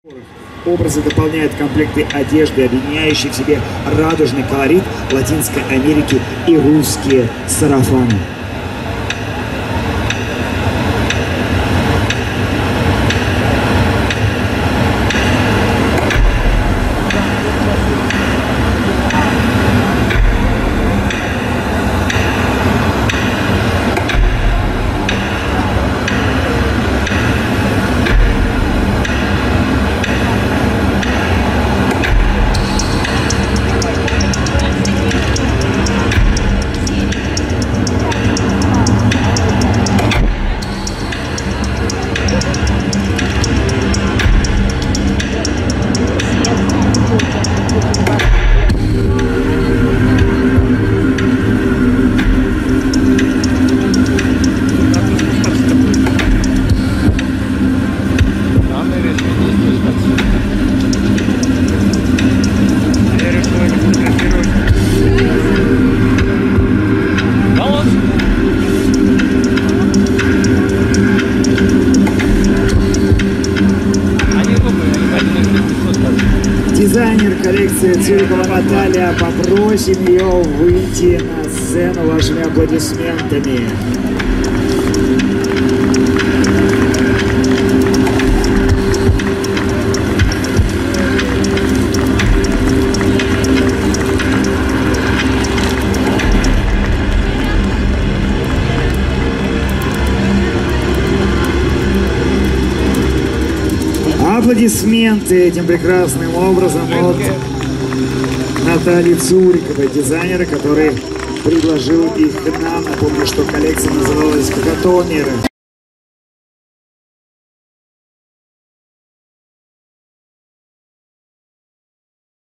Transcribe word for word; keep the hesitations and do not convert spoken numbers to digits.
Образы дополняют комплекты одежды, объединяющие в себе радужный колорит Латинской Америки и русские сарафаны. Дизайнер коллекции Цюрихова Наталья, попросим ее выйти на сцену вашими аплодисментами. Аплодисменты этим прекрасным образом от Натальи Цуриковой, дизайнера, который предложил их нам. Напомню, что коллекция называлась «Катомер».